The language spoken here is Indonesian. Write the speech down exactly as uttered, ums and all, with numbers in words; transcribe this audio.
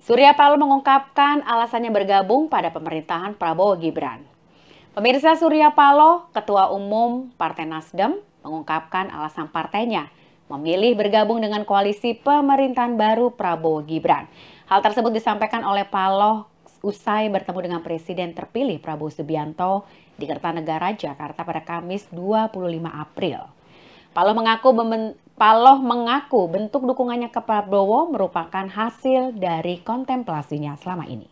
Surya Paloh mengungkapkan alasannya bergabung pada pemerintahan Prabowo Gibran. Pemirsa, Surya Paloh, Ketua Umum Partai Nasdem, mengungkapkan alasan partainya memilih bergabung dengan koalisi pemerintahan baru Prabowo Gibran. Hal tersebut disampaikan oleh Paloh usai bertemu dengan Presiden terpilih Prabowo Subianto di Kertanegara, Jakarta pada Kamis dua puluh lima April. Paloh mengaku Paloh mengaku bentuk dukungannya ke Prabowo merupakan hasil dari kontemplasinya selama ini.